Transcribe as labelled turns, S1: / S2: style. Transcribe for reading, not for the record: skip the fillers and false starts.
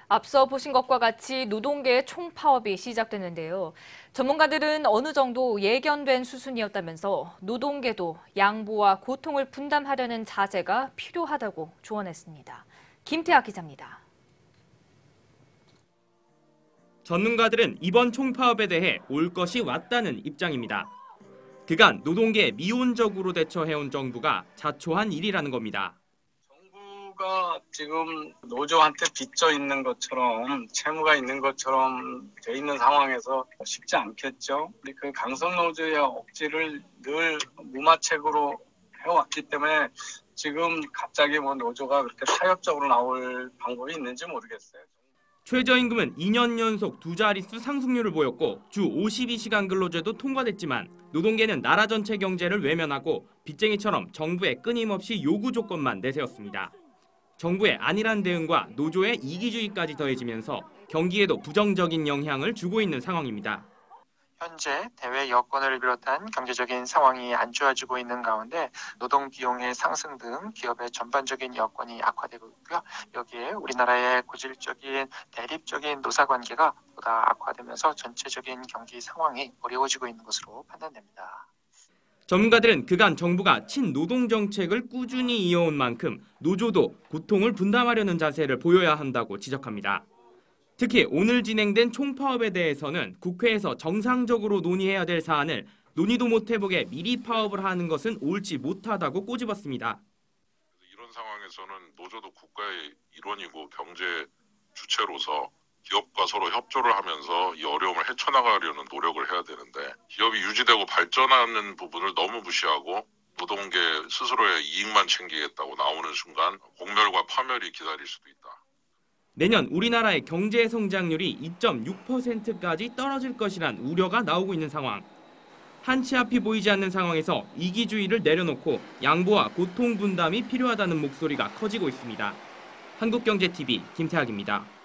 S1: 앞서 보신 것과 같이 노동계의 총파업이 시작됐는데요. 전문가들은 어느 정도 예견된 수순이었다면서 노동계도 양보와 고통을 분담하려는 자세가 필요하다고 조언했습니다. 김태학 기자입니다.
S2: 전문가들은 이번 총파업에 대해 올 것이 왔다는 입장입니다. 그간 노동계에 미온적으로 대처해온 정부가 자초한 일이라는 겁니다.
S3: 정부가 지금 노조한테 빚져 있는 것처럼 채무가 있는 것처럼 돼 있는 상황에서 쉽지 않겠죠. 우리 그 강성노조의 억지를 늘 무마책으로 해왔기 때문에 지금 갑자기 노조가 그렇게 타협적으로 나올 방법이 있는지 모르겠어요.
S2: 최저임금은 2년 연속 두 자릿수 상승률을 보였고 주 52시간 근로제도 통과됐지만 노동계는 나라 전체 경제를 외면하고 빚쟁이처럼 정부에 끊임없이 요구 조건만 내세웠습니다. 정부의 안일한 대응과 노조의 이기주의까지 더해지면서 경기에도 부정적인 영향을 주고 있는 상황입니다.
S4: 현재 대외 여건을 비롯한 경제적인 상황이 안 좋아지고 있는 가운데 노동 비용의 상승 등 기업의 전반적인 여건이 악화되고 있고요. 여기에 우리나라의 고질적인 대립적인 노사 관계가 보다 악화되면서 전체적인 경기 상황이 어려워지고 있는 것으로 판단됩니다.
S2: 전문가들은 그간 정부가 친노동 정책을 꾸준히 이어온 만큼 노조도 고통을 분담하려는 자세를 보여야 한다고 지적합니다. 특히 오늘 진행된 총파업에 대해서는 국회에서 정상적으로 논의해야 될 사안을 논의도 못 해보게 미리 파업을 하는 것은 옳지 못하다고 꼬집었습니다.
S5: 이런 상황에서는 노조도 국가의 일원이고 경제 주체로서 기업과 서로 협조를 하면서 이 어려움을 헤쳐나가려는 노력을 해야 되는데 기업이 유지되고 발전하는 부분을 너무 무시하고 노동계 스스로의 이익만 챙기겠다고 나오는 순간 공멸과 파멸이 기다릴 수도 있다.
S2: 내년 우리나라의 경제 성장률이 2.6%까지 떨어질 것이란 우려가 나오고 있는 상황. 한치 앞이 보이지 않는 상황에서 이기주의를 내려놓고 양보와 고통 분담이 필요하다는 목소리가 커지고 있습니다. 한국경제TV 김태학입니다.